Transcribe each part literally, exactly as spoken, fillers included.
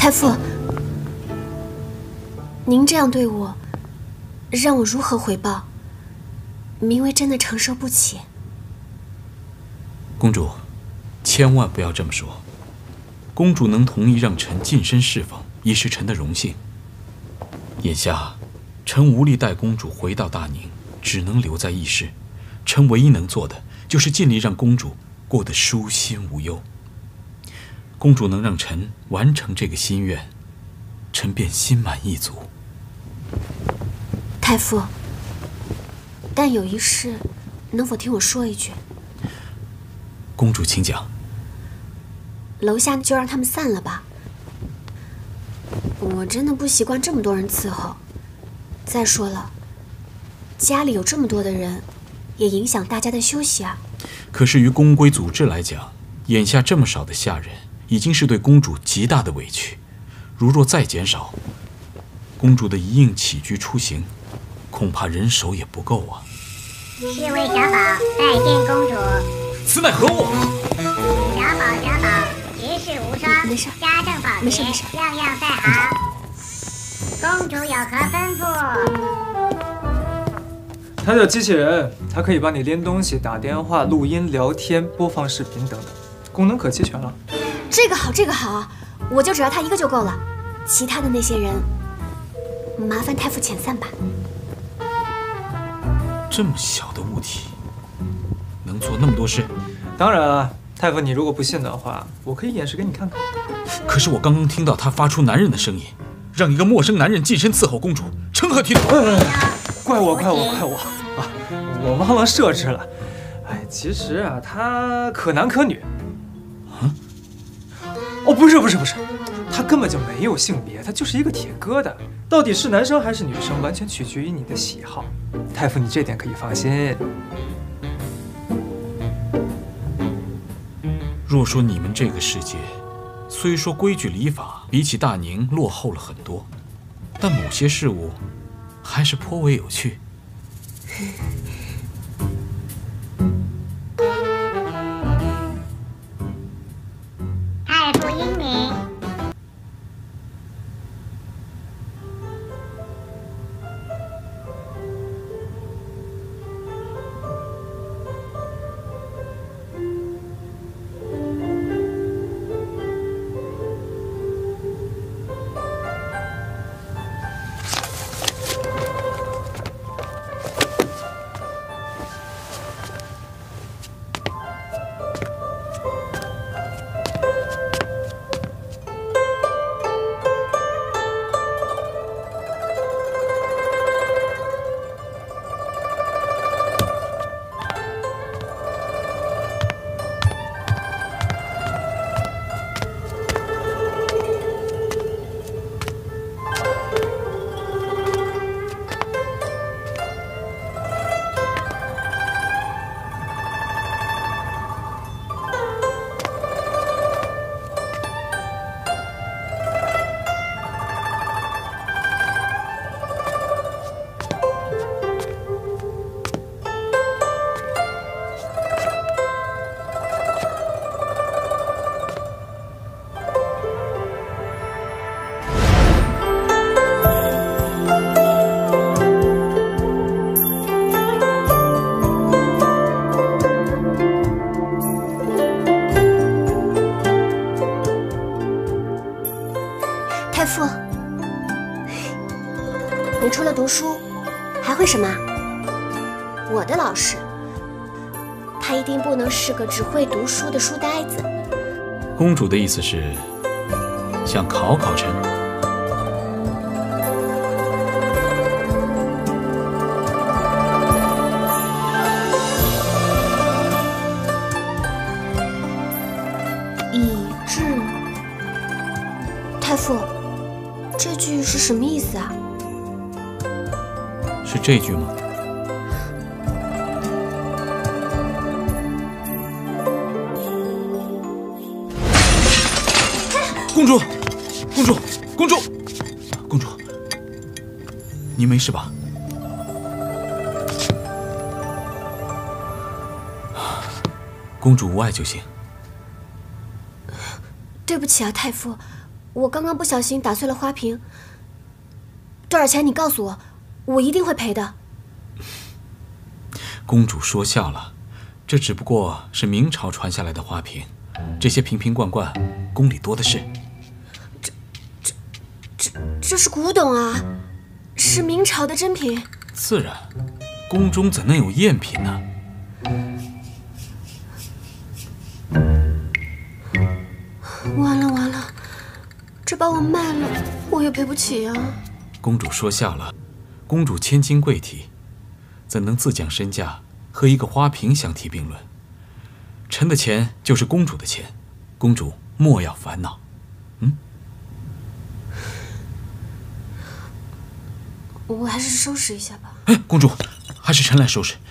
太傅，您这样对我，让我如何回报？明微真的承受不起。 公主，千万不要这么说。公主能同意让臣晋升侍奉，已是臣的荣幸。眼下，臣无力带公主回到大宁，只能留在驿室。臣唯一能做的，就是尽力让公主过得舒心无忧。公主能让臣完成这个心愿，臣便心满意足。 太傅，但有一事，能否听我说一句？ 公主，请讲。 楼下就让他们散了吧。我真的不习惯这么多人伺候。再说了，家里有这么多的人，也影响大家的休息啊。 可是于宫规组织来讲，眼下这么少的下人，已经是对公主极大的委屈。如若再减少，公主的一应起居出行，恐怕人手也不够啊。 侍卫小宝拜见公主。 此乃何物？ 小宝小宝，绝世无双， 没事， 家政保洁，样样在行。公主有何吩咐？ 它叫机器人，它可以帮你拎东西、打电话、录音、聊天、播放视频等等，功能可齐全了。 这个好，这个好，我就只要它一个就够了。其他的那些人，麻烦太傅遣散吧。 这么小的物体，能做那么多事？ 当然啊，太傅，你如果不信的话，我可以演示给你看看。 可是我刚刚听到他发出男人的声音，让一个陌生男人近身伺候公主，成何体统？ 哎，怪我，怪我，怪我啊！我忘了设置了。哎，其实啊，他可男可女。 啊？ 哦，不是，不是，不是，他根本就没有性别，他就是一个铁疙瘩。到底是男生还是女生，完全取决于你的喜好。太傅，你这点可以放心。 若说你们这个世界，虽说规矩礼法比起大宁落后了很多，但某些事物还是颇为有趣。 太傅英明。 太傅，你除了读书，还会什么？我的老师，他一定不能是个只会读书的书呆子。 公主的意思是想考考臣？ 以智，太傅。这句是什么意思啊？ 是这句吗？公主，公主，公主，公主，您没事吧？公主无碍就行。 对不起啊，太傅， 我刚刚不小心打碎了花瓶，多少钱你告诉我，我一定会赔的。 公主说笑了，这只不过是明朝传下来的花瓶，这些瓶瓶罐罐宫里多的是。 这这这这是古董啊，是明朝的珍品。 自然，宫中怎能有赝品呢？ 完了完了，这把我卖了，我也赔不起啊。 公主说笑了，公主千金贵体，怎能自降身价和一个花瓶相提并论？臣的钱就是公主的钱，公主莫要烦恼。嗯， 我还是收拾一下吧。 哎，公主，还是臣来收拾。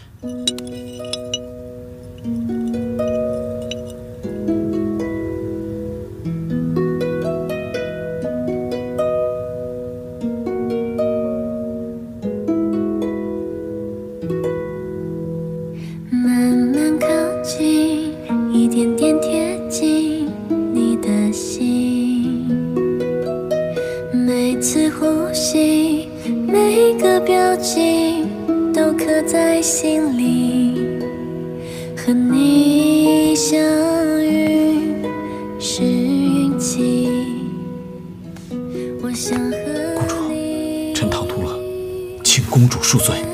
在心里，和你相遇是运气。我想和公主，臣唐突了，请公主恕罪。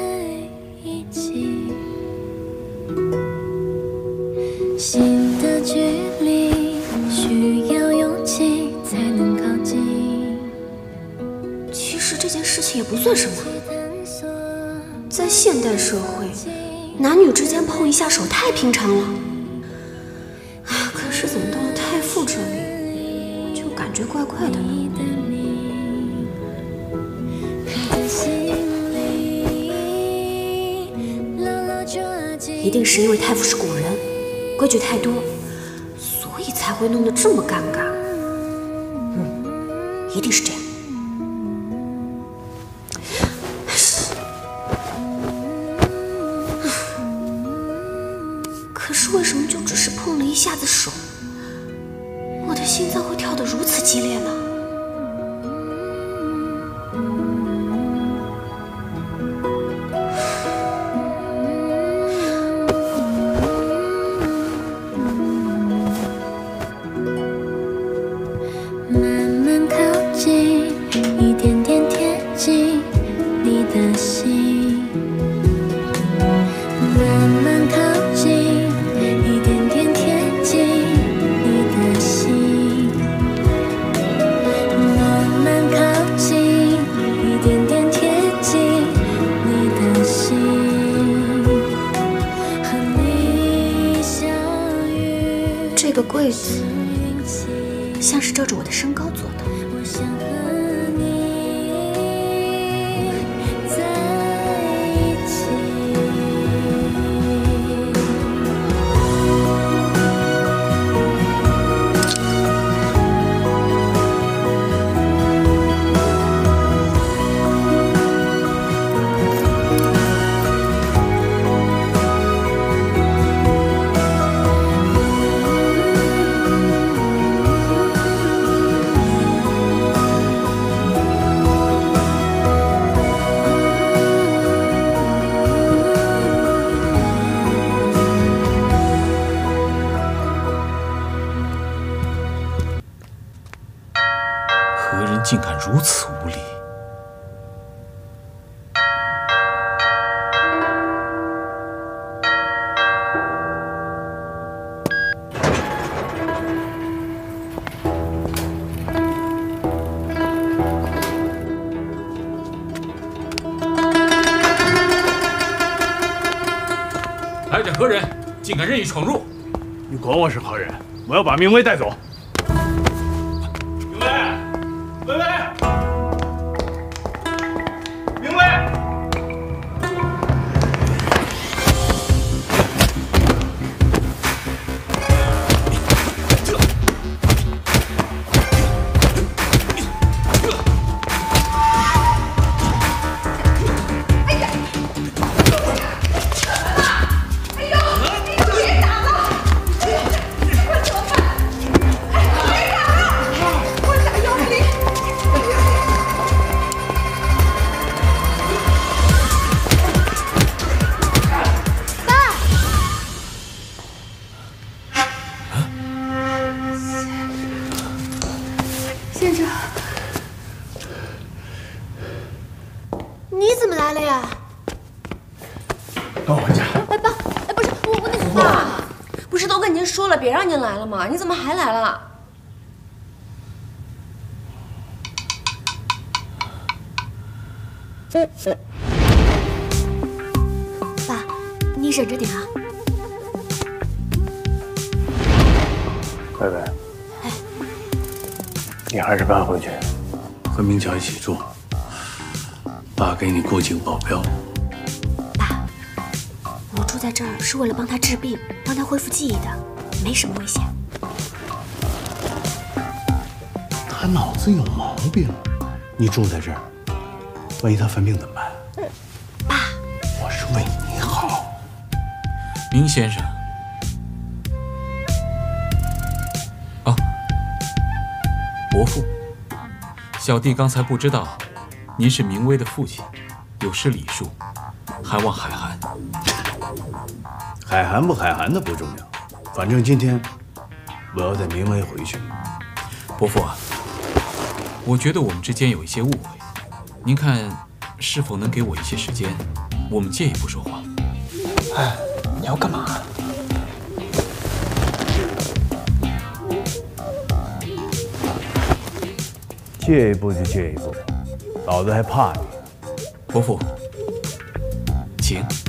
心的距离需要勇气才能靠近。 其实这件事情也不算什么。在现代社会，男女之间碰一下手太平常了。可是怎么到了太傅这里，就感觉怪怪的呢？一定是因为太傅是古人，规矩太多，所以才会弄得这么尴尬。嗯，一定是这样。可是为什么就只是碰了一下子手，我的心脏会跳得如此激烈呢？ 慢慢靠近，一点点贴近你的心，慢慢靠近，一点点贴近你的心，慢慢靠近，一点点贴近你的心，和你相遇。 这个柜子像是照着我的身高做的。 我想和你在一起。 何人竟敢如此无礼？ 来者何人？竟敢任意闯入！ 你管我是何人？我要把明威带走。明威，微微，明威！ 别打了！快怎么办？哎，别打了！我咋又先生，你怎么来了呀？ 跟我回家。 哎爸，哎不是我我那个爸，不是都跟您说了别让您来了吗？你怎么还来了？爸，你忍着点啊。 薇薇，你还是搬回去，和明桥一起住。爸给你雇几个保镖。 爸，我住在这儿是为了帮他治病，帮他恢复记忆的，没什么危险。 他脑子有毛病，你住在这儿，万一他犯病怎么办？ 爸， 我是为你好。 明先生。哦，伯父，小弟刚才不知道，您是明威的父亲，有失礼数，还望海涵。 海涵不海涵的不重要，反正今天我要带明威回去。 伯父啊，我觉得我们之间有一些误会，您看是否能给我一些时间，我们借一步说话。 哎，你要干嘛？ 借一步就借一步，老子还怕你？ 伯父，请。